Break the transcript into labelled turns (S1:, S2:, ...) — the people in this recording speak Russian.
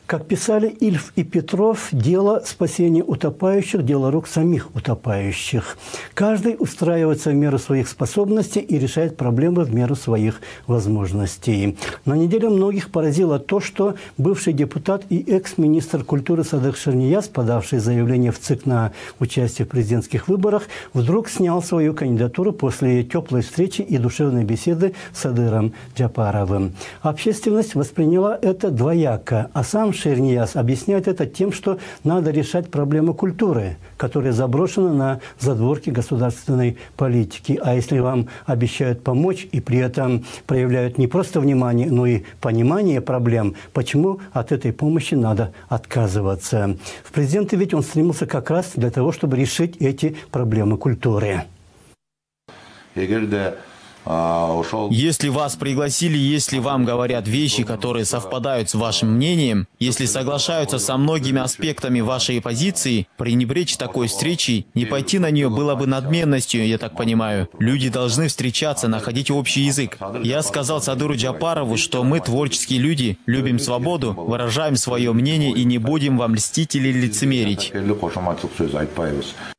S1: Как писали Ильф и Петров, дело спасения утопающих – дело рук самих утопающих. Каждый устраивается в меру своих способностей и решает проблемы в меру своих возможностей. На неделе многих поразило то, что бывший депутат и экс-министр культуры Садык Шернияз, подавший заявление в ЦИК на участие в президентских выборах, вдруг снял свою кандидатуру после теплой встречи и душевной беседы с Садыром Джапаровым. Общественность восприняла это двояко, а сам Шернияз объясняет это тем, что надо решать проблему культуры, которая заброшена на задворки государственной политики. А если вам обещают помочь и при этом проявляют не просто внимание, но и понимание проблем, почему от этой помощи надо отказываться? В президенты ведь он стремился как раз для того, чтобы решить эти проблемы культуры.
S2: Если вас пригласили, если вам говорят вещи, которые совпадают с вашим мнением, если соглашаются со многими аспектами вашей позиции, пренебречь такой встречей, не пойти на нее было бы надменностью, я так понимаю. Люди должны встречаться, находить общий язык. Я сказал Садыру Джапарову, что мы творческие люди, любим свободу, выражаем свое мнение и не будем вам льстить или лицемерить.